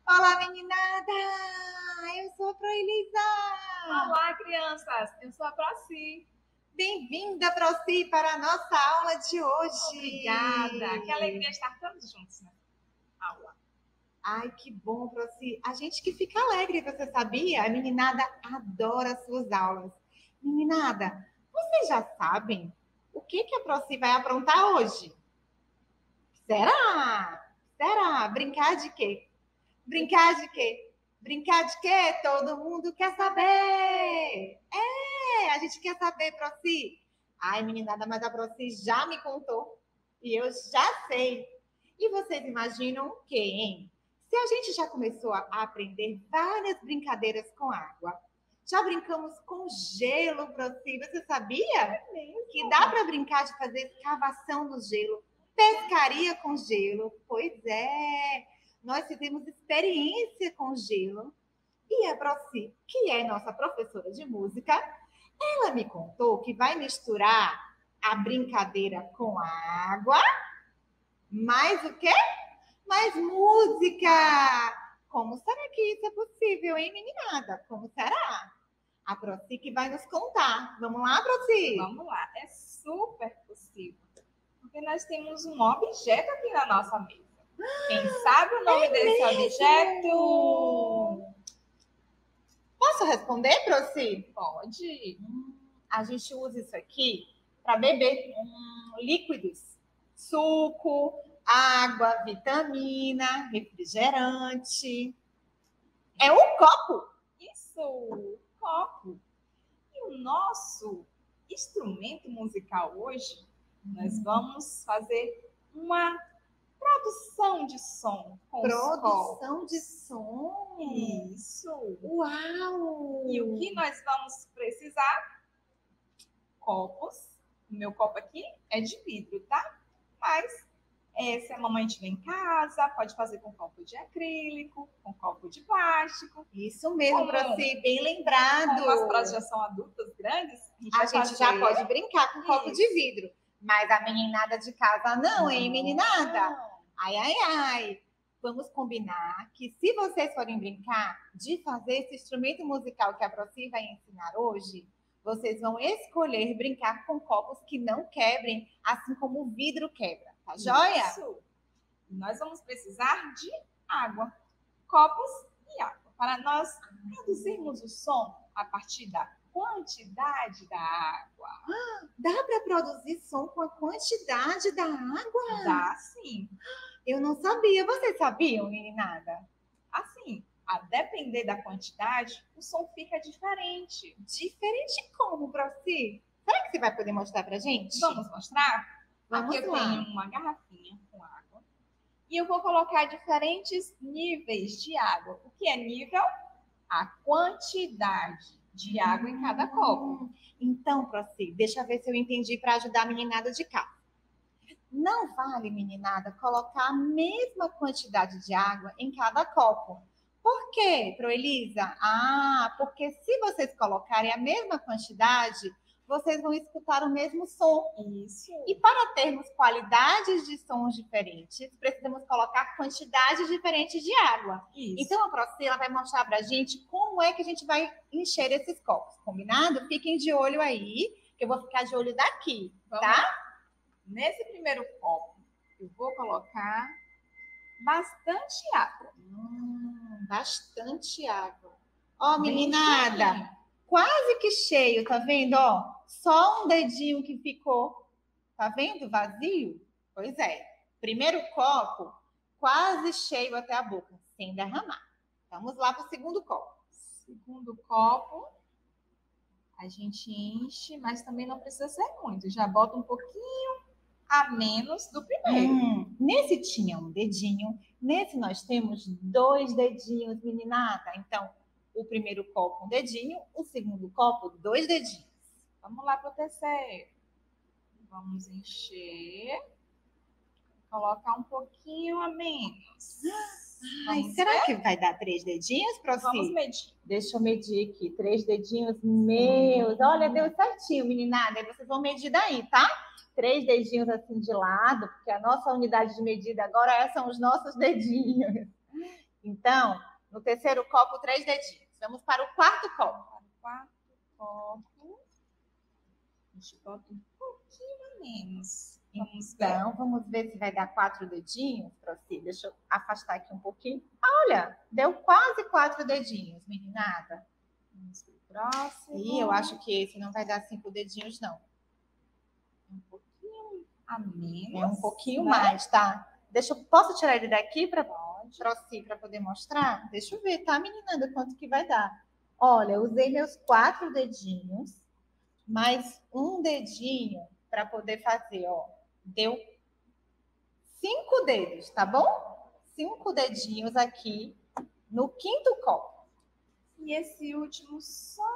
Olá, meninada! Eu sou a Proelisa! Olá, crianças! Eu sou a Proci. Bem-vinda, Proci, para a nossa aula de hoje! Obrigada! Que alegria estar todos juntos na aula. Ai, que bom, Proci! A gente que fica alegre, você sabia? A meninada adora as suas aulas. Meninada, vocês já sabem o que a Proci vai aprontar hoje? Será? Será? Brincar de quê? Brincar de quê? Brincar de quê? Todo mundo quer saber! A gente quer saber, Proci. Ai, meninada, mas a Proci já me contou. E eu já sei. E vocês imaginam o quê, hein? Se a gente já começou a aprender várias brincadeiras com água. Já brincamos com gelo, Proci. Você sabia que dá para brincar de fazer escavação no gelo? Pescaria com gelo? Pois é. Nós fizemos experiência com gelo. E a Proci, que é nossa professora de música, ela me contou que vai misturar a brincadeira com a água, mais o quê? Mais música! Como será que isso é possível, hein, meninada? Como será? A Proci que vai nos contar. Vamos lá, Proci? Vamos lá, é super possível. Porque nós temos um objeto aqui na nossa mesa. Quem sabe o nome desse objeto? Posso responder, Proci? Pode. A gente usa isso aqui para beber líquidos, suco, água, vitamina, refrigerante. É um copo. Isso, copo. E o nosso instrumento musical hoje, nós vamos fazer uma produção de som com Produção de som. Isso. Uau! E o que nós vamos precisar? Copos. O meu copo aqui é de vidro, tá? Mas se a mamãe tiver em casa, pode fazer com copo de acrílico, com copo de plástico. Isso mesmo, Proci, bem lembrado. Como as próximas já são adultas grandes, a gente já pode brincar com copo de vidro. Mas a meninada de casa não, hein, meninada? Não. Ai. Vamos combinar que se vocês forem brincar de fazer esse instrumento musical que a Proci vai ensinar hoje, vocês vão escolher brincar com copos que não quebrem, assim como o vidro quebra, tá joia? Isso. Nós vamos precisar de água, copos e água, para nós produzirmos o som a partir da quantidade da água. Dá para produzir som com a quantidade da água? Dá sim. Eu não sabia. Vocês sabiam, meninada? Assim, a depender da quantidade, o som fica diferente. Diferente como, Proci? Será que você vai poder mostrar pra gente? Vamos mostrar? Vamos Aqui eu lá. tenho uma garrafinha com água. E eu vou colocar diferentes níveis de água. O que é nível? A quantidade de água em cada copo. Então, Proci, deixa eu ver se eu entendi para ajudar a meninada de cá. Não vale, meninada, colocar a mesma quantidade de água em cada copo. Por quê, Proelisa? Porque se vocês colocarem a mesma quantidade, vocês vão escutar o mesmo som. Isso. E para termos qualidades de sons diferentes, precisamos colocar quantidades diferentes de água. Isso. Então, a Proci ela vai mostrar para a gente como é que a gente vai encher esses copos, combinado? Fiquem de olho aí, que eu vou ficar de olho daqui, tá? Nesse primeiro copo, eu vou colocar bastante água. Bastante água. Ó, meninada, quase que cheio, tá vendo? Ó, só um dedinho que ficou, tá vendo? Vazio? Pois é. Primeiro copo, quase cheio até a boca, sem derramar. Vamos lá para o segundo copo. Segundo copo, a gente enche, mas também não precisa ser muito. Já bota um pouquinho a menos do primeiro. Nesse tinha um dedinho, nesse nós temos 2 dedinhos, meninada. Então, o primeiro copo, um dedinho, o segundo copo, 2 dedinhos. Vamos lá para o terceiro. Vamos encher. Colocar um pouquinho a menos. Será que vai dar 3 dedinhos, Proci? Vamos medir. Deixa eu medir aqui. 3 dedinhos meus. Olha, deu certinho, meninada. Aí vocês vão medir daí, tá? 3 dedinhos assim de lado, porque a nossa unidade de medida agora são os nossos dedinhos. Então, no terceiro copo, 3 dedinhos. Vamos para o quarto copo. Para o quarto copo, a gente bota um pouquinho a menos. Vamos ver. Então, vamos ver se vai dar 4 dedinhos, Proci. Deixa eu afastar aqui um pouquinho. Olha, deu quase 4 dedinhos, meninada. Vamos para o próximo. E eu acho que esse não vai dar 5 dedinhos, não. Um pouquinho a menos. É um pouquinho né? mais, tá? Posso tirar ele daqui para Pode. Proci, para poder mostrar? Deixa eu ver, tá, meninada, quanto que vai dar. Olha, eu usei meus 4 dedinhos, mais um dedinho para poder fazer, ó. Deu 5 dedos, tá bom? 5 dedinhos aqui no quinto copo. E esse último só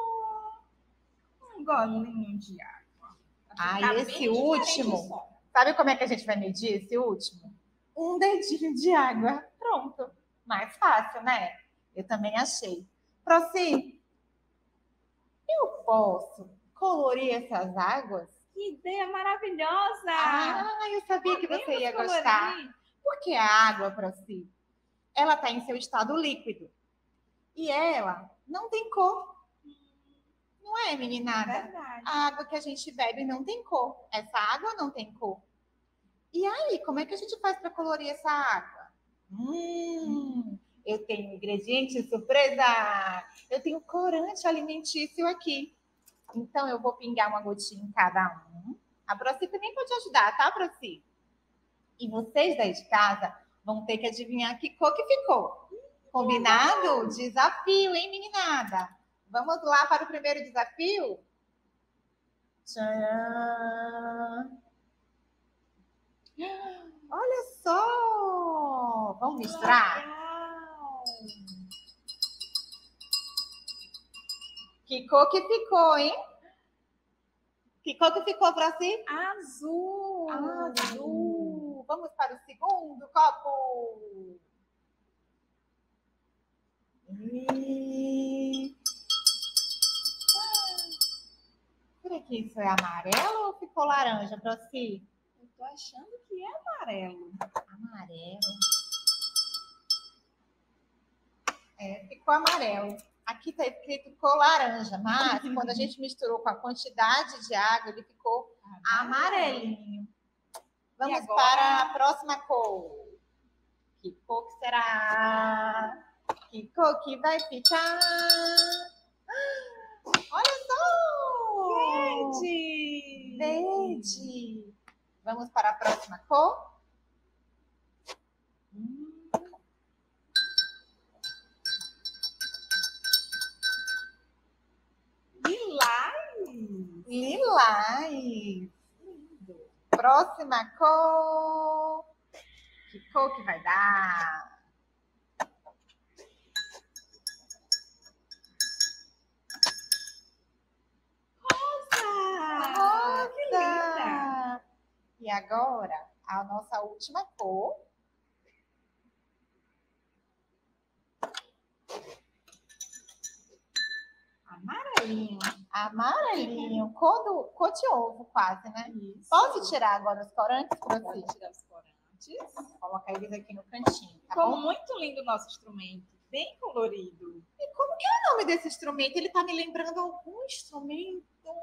um golinho de água. Ah, Ficar esse bem diferente último, o som. sabe como é que a gente vai medir esse último? Um dedinho de água. Pronto. Mais fácil, né? Eu também achei. Proci, eu posso colorir essas águas? Que ideia maravilhosa! Ah, eu sabia que você Podemos ia colorir. gostar. Porque a água, Proci, ela está em seu estado líquido. E ela não tem cor. Não é, meninada? Verdade. A água que a gente bebe não tem cor. Essa água não tem cor. E aí, como é que a gente faz para colorir essa água? Eu tenho ingrediente surpresa. Eu tenho corante alimentício aqui. Então, eu vou pingar uma gotinha em cada um. A Proci também pode ajudar, tá, Proci? E vocês daí de casa vão ter que adivinhar que cor que ficou. Combinado? Desafio, hein, meninada? Vamos lá para o primeiro desafio? Tcharam! Olha só! Vamos misturar? Legal. Que cor que ficou, hein? Que cor que ficou para si? Azul. Azul. Vamos para o segundo copo. Será que isso é amarelo ou ficou laranja para si? Eu tô achando que é amarelo. Amarelo. É, ficou amarelo. Aqui está escrito cor laranja, mas quando a gente misturou com a quantidade de água, ele ficou amarelinho. Vamos agora? para a próxima cor. Que cor que será? Que cor que vai ficar? Olha só! Verde. Verde. Vamos para a próxima cor? Lilás. Lilás. Próxima cor. Que cor que vai dar? Rosa. Que linda. Rosa. E agora, a nossa última cor. Amarelinho. Amarelinho. Cor de ovo quase, né? Isso. Posso tirar agora os corantes para Pode você? tirar os corantes. Vou colocar eles aqui no cantinho, tá Ficou bom? muito lindo o nosso instrumento. Bem colorido. E como que é o nome desse instrumento? Ele tá me lembrando algum instrumento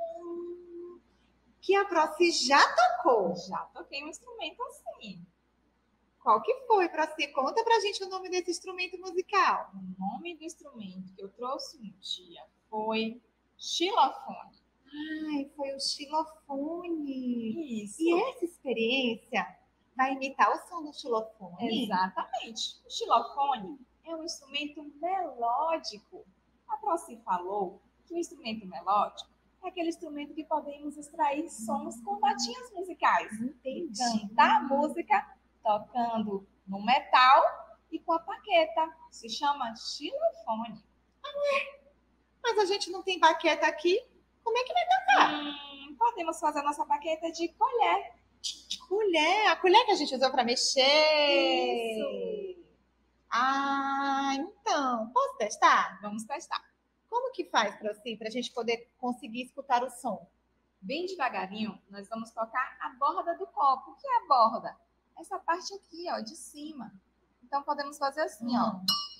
que a Proci já tocou. Já toquei um instrumento assim. Qual que foi, Proci? Conta pra gente o nome desse instrumento musical. O nome do instrumento que eu trouxe um dia foi xilofone. Ai, foi o xilofone. Isso. E essa experiência vai imitar o som do xilofone? Exatamente. O xilofone é um instrumento melódico. A Proci falou que o instrumento melódico é aquele instrumento que podemos extrair sons com notinhas musicais. Entendi. Cantar a música tocando no metal e com a baqueta. Se chama xilofone. Mas a gente não tem baqueta aqui. Como é que vai tocar? Podemos fazer a nossa baqueta de colher. Colher. A colher que a gente usou para mexer. Isso. Ah, então. Posso testar? Vamos testar. Como que faz, Proci, para a gente poder conseguir escutar o som? Bem devagarinho, nós vamos tocar a borda do copo. O que é a borda? Essa parte aqui, ó, de cima. Então, podemos fazer assim, ó.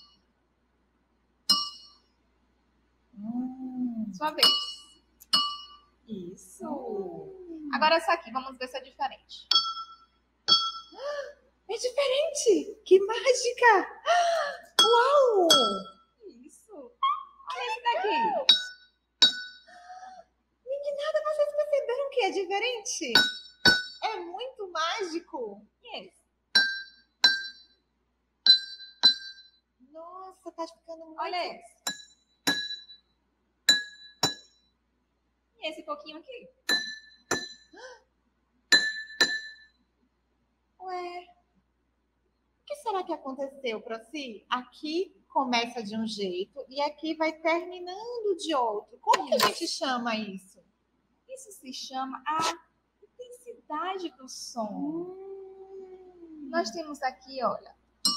Sua vez. Isso. Agora essa aqui, vamos ver se é diferente. É diferente! Que mágica! Uau! Isso. Olha esse daqui. Meninada, vocês perceberam que é diferente? É muito mágico. Yes. Nossa, tá ficando muito... Olha esse. E esse pouquinho aqui. Ué, o que será que aconteceu, Proci? Aqui começa de um jeito e aqui vai terminando de outro. Como que a gente chama isso? Isso se chama a intensidade do som. Nós temos aqui, olha,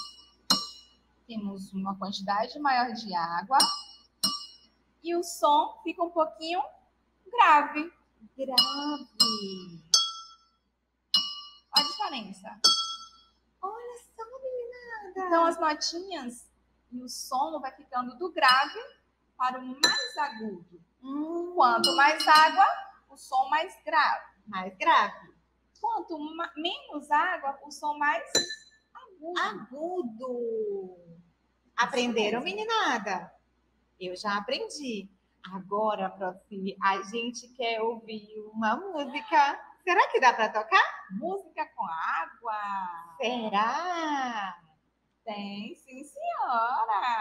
temos uma quantidade maior de água e o som fica um pouquinho grave. Grave. Olha a diferença. Olha só, meninada. Então, as notinhas e o som vai ficando do grave para o mais agudo. Quanto mais água, o som mais grave. Mais grave. Quanto menos água, o som mais agudo. Agudo. Aprenderam, meninada? Eu já aprendi. Agora, Proci, a gente quer ouvir uma música. Será que dá para tocar? Música com água. Será? Tem, sim, senhora.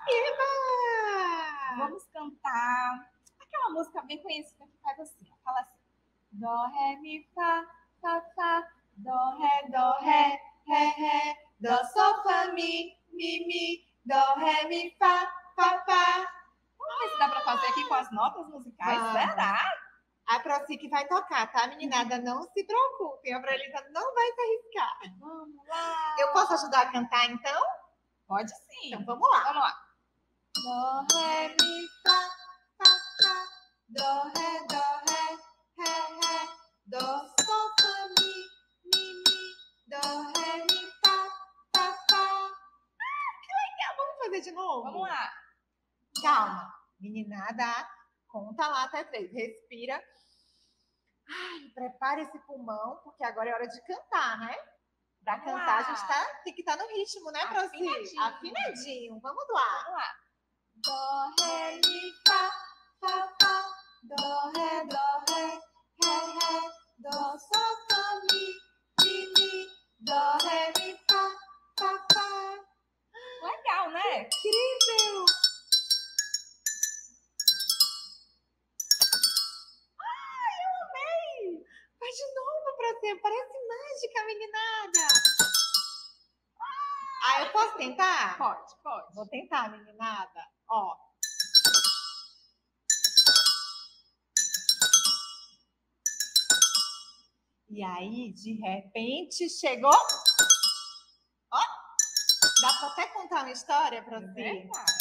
Eba! Vamos cantar aquela música bem conhecida que faz assim, ó. Fala assim. Dó, ré, mi, fá, fá, dó, ré, ré, dó, sol, fá, mi, dó, ré, mi, fá, fá. Vamos ver se dá para fazer aqui com as notas musicais. Vamos. Será? A Proci que vai tocar, tá, meninada? Não se preocupem, a Brelisa não vai se arriscar. Vamos lá. Eu posso ajudar a cantar, então? Pode sim. Então, vamos lá. Vamos lá. Dó, ré, mi, fá, dó, ré, dó, sol, fá, mi, dó, ré, mi, fá. Que legal, vamos fazer de novo? Vamos lá. Calma, meninada, conta lá até 3, respira. Ai, prepare esse pulmão, porque agora é hora de cantar, né? Pra Vamos cantar, lá. a gente tem que estar no ritmo, né, Proci? Afinadinho. Afinadinho, vamos lá. Vamos lá. Dó, ré, mi, fá, dó, ré, dó, sol, fá, mi, dó, ré, mi, fá. Legal, né? Incrível! Ai, eu amei! Faz de novo pra você, parece mágica, meninada! Ah, eu posso tentar? Pode. Vou tentar, meninada. Ó. E aí, de repente, chegou. Ó. Dá pra até contar uma história pra você? Verdade.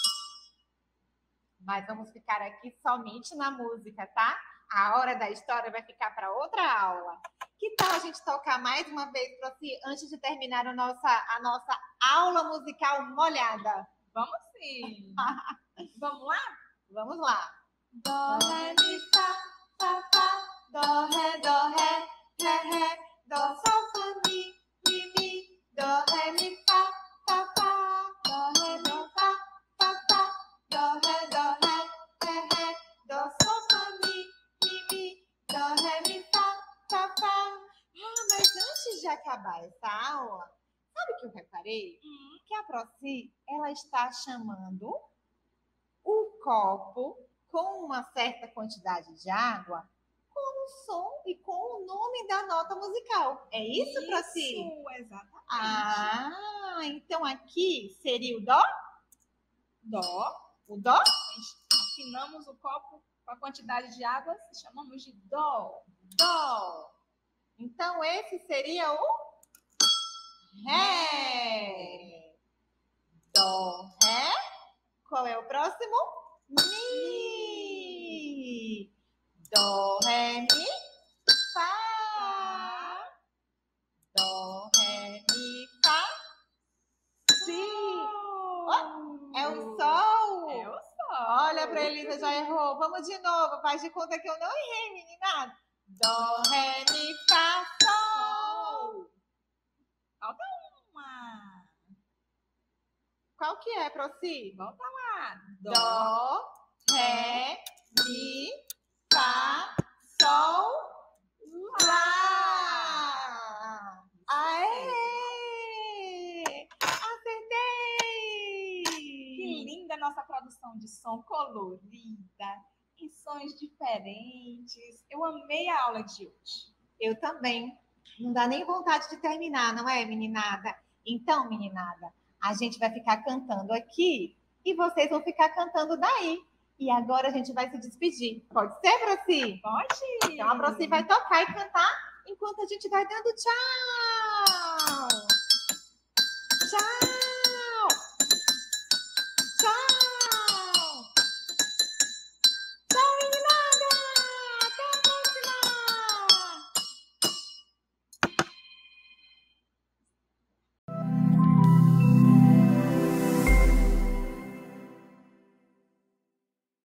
Mas vamos ficar aqui somente na música, tá? A hora da história vai ficar para outra aula. Que tal a gente tocar mais uma vez, Proci, antes de terminar a nossa aula musical molhada? Vamos sim. Vamos lá? Vamos lá. Dó, ré, mi, Fá, dó, ré, dó, sol, fá, mi, dó, ré, mi, fá, dó, ré, fá, dó, ré, dó, sol, fá, mi, dó, ré, mi, fá. Ah, mas antes de acabar essa aula, sabe o que eu reparei? Que a Proci, ela está chamando o copo com uma certa quantidade de água com o som e com o nome da nota musical. É isso, Proci? Isso, exatamente. Ah, então aqui seria o dó? Dó. O dó? Afinamos o copo com a quantidade de água e chamamos de dó. Dó. Então esse seria o ré. Dó, ré. Qual é o próximo? Mi. Dó, ré, mi, fá. Dó, ré, mi, fá. Maria Elisa já errou. Vamos de novo. Faz de conta que eu não errei, meninada. Dó, ré, mi, fá, sol. Falta uma. Qual que é, Proci? Volta lá. Dó, ré, mi, fá, sol, lá. Aê! Acertei! Que linda a nossa produção de som colorida, em sons diferentes. Eu amei a aula de hoje. Eu também. Não dá nem vontade de terminar, não é, meninada? Então, meninada, a gente vai ficar cantando aqui e vocês vão ficar cantando daí. E agora a gente vai se despedir. Pode ser, Proci? Pode. Então a Proci vai tocar e cantar enquanto a gente vai dando tchau. Tchau.